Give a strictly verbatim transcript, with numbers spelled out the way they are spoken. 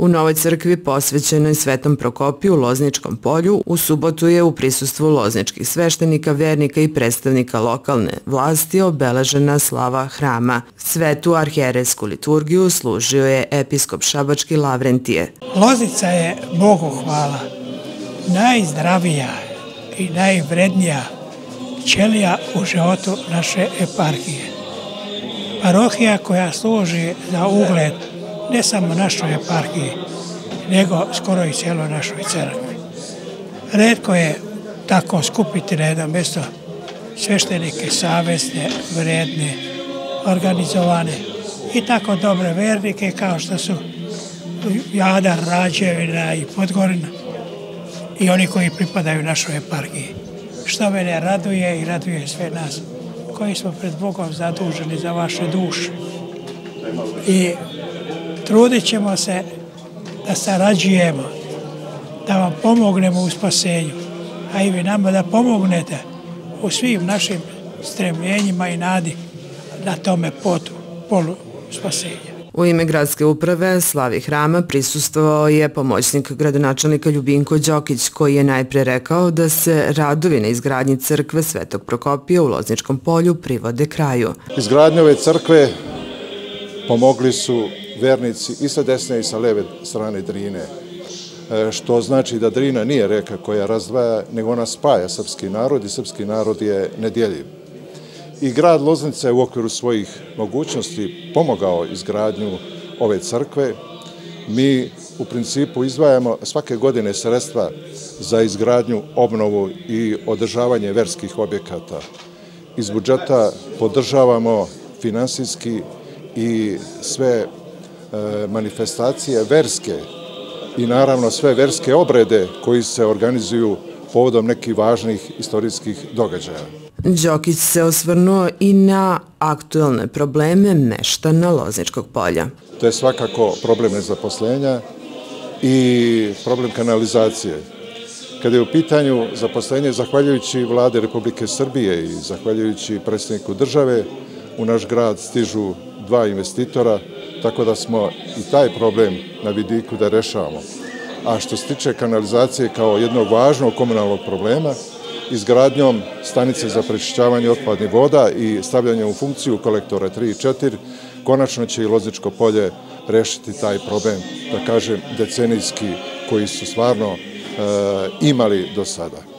U novoj crkvi posvećenoj Svetom Prokopiju u Lozničkom polju u subotu je u prisustvu lozničkih sveštenika, vernika i predstavnika lokalne vlasti obeležena slava hrama. Svetu arhijerejsku liturgiju služio je episkop šabački Lavrentije. Loznica je, Bogu hvala, najzdravija i najvrednija ćelija u životu naše eparhije. Parohija koja služi za ugled ne samo našoj eparhiji, nego skoro i cijeloj našoj crkvi. Retko je tako skupiti na jedno mjesto sveštenike savesne, vredne, organizovane i tako dobre vernike kao što su Jadar, Rađevina i Podgorina i oni koji pripadaju našoj eparhiji. Što mene raduje i raduje sve nas koji smo pred Bogom zaduženi za vaše duše. I trudit ćemo se da sarađujemo, da vam pomognemo u spasenju, a i vi nama da pomognete u svim našim stremljenjima i nadi na tome putu, polu spasenja. U ime gradske uprave slavi hrama prisustvovao je pomoćnik gradonačelnika Ljubinko Đokić, koji je najpre rekao da se radovi na izgradnji crkve Svetog Prokopija u Lozničkom polju privode kraju. Izgradnje ove crkve pomogli su vernici i sa desne i sa leve strane Drine, što znači da Drina nije reka koja razdvaja, nego ona spaja srpski narod i srpski narod je nedjeljiv. I grad Loznica je u okviru svojih mogućnosti pomogao izgradnju ove crkve. Mi u principu izdvajamo svake godine sredstva za izgradnju, obnovu i održavanje verskih objekata. Iz budžeta podržavamo finansijski i sve manifestacije verske i naravno sve verske obrede koji se organizuju povodom nekih važnih istorijskih događaja. Đokić se osvrnuo i na aktuelne probleme meštana Lozničkog polja. To je svakako problem nezaposlenja i problem kanalizacije. Kada je u pitanju zaposlenje, zahvaljujući Vlade Republike Srbije i zahvaljujući predsjedniku države, u naš grad stižu dva investitora, tako da smo i taj problem na vidiku da rešavamo. A što se tiče kanalizacije kao jednog važnog komunalnog problema, izgradnjom stanice za prečišćavanje otpadnih voda i stavljanjem u funkciju kolektora tri i četiri, konačno će i Lozničko polje rešiti taj problem, da kažem, decenijski, koji su stvarno e, imali do sada.